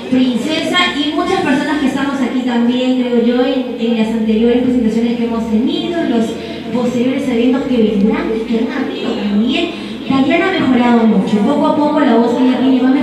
princesa, y muchas personas que estamos aquí también, creo yo, en las anteriores presentaciones que hemos tenido, los posteriores eventos que vendrán y que han habido también. Tatiana ha mejorado mucho, poco a poco la voz ella tiene